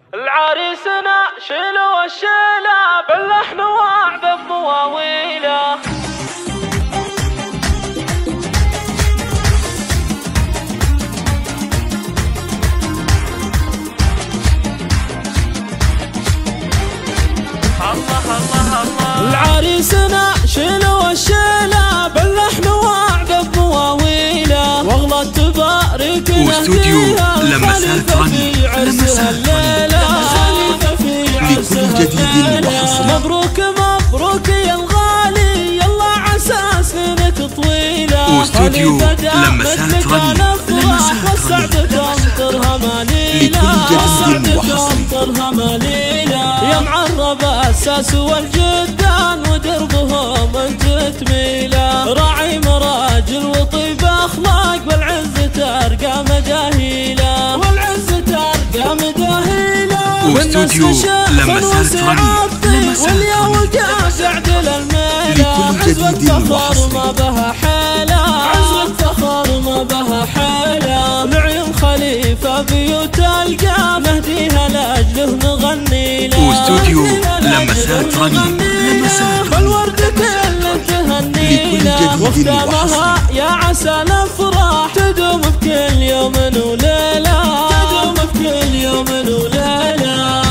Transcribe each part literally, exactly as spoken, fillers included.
العريسنا شيلوا الشيلة باللحن وعذب مواويله. العريسنا شيلوا الشيلة باللحن وعذب مواويله، واغلى تبارك واستوديو لمسات رني لمسات رني لكل جديد وحصري. مبروك مبروك يا الغالي، يلا عسى سنينك طويلة. واستوديو لمسات رني لمسات رني لكل جديد وحصري. يا معرب الساس والجدان ودربهم انت تميله، راعي مراجل وطيب اخلاق والعز ترقى مجاهيله، والعز ترقى مجاهيله. واستوديو لمسات رني واليا وقاف يعدل الميله، لكل جديد وحصري. ما بها حيله، عزوة فخر ما بها حيله. لعيون خليفه بيوت القى نهديها لاجله نغني له. واستوديو لمسات رني لمسات رني بالورد كل تهني له، وختامها يا عسى الافراح تدوم بكل يوم وليله، تدوم بكل يوم وليله.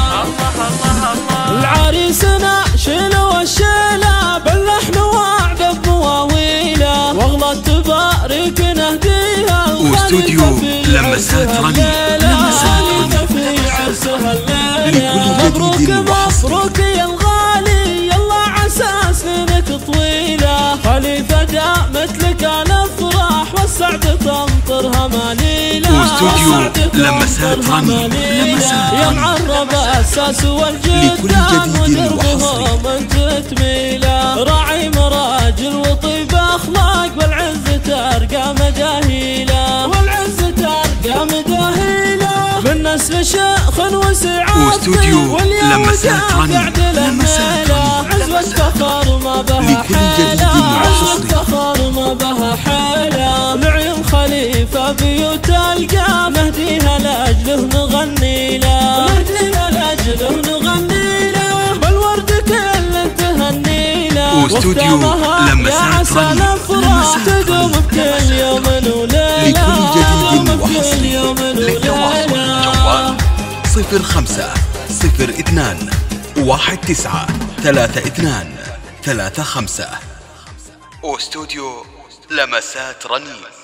العريسنا شيلوا الشيلة باللحن وعذب مواويله، واغلى تبارك نهديها. واستوديو لمسات رني لمسات رني لكل جديد مبروك يا الغالي، يلا عسى سنينك طويلة. خليفة دامت لك الافراح والسعد تمطرها مليلة. واستوديو لمسات رني لمسات يا معرب الساس والجدان ودربهم انت تميله، راعي مراجل وطيب اخلاق والعز ترقى مجاهيله، والعز ترقى مجاهيله. من نسل شيخ وسعاد واستوديو لمسات رني لمسات رني عزوة فخر ما بها حيله، عزوة فخر ما بها حيله. لعيون خليفه بيوت القى نهديها لاجله نغني له، نهديها لاجله نغني له. بالورد كل تهني له، واستوديو لمسات رني لمسات تدوم بكل يوم وليله، لكل جديد وحصري. للتواصل جوال صفر خمسة صفر اثنان واحد تسعة ثلاثة اثنان ثلاثة خمسة. واستوديو لمسات رني.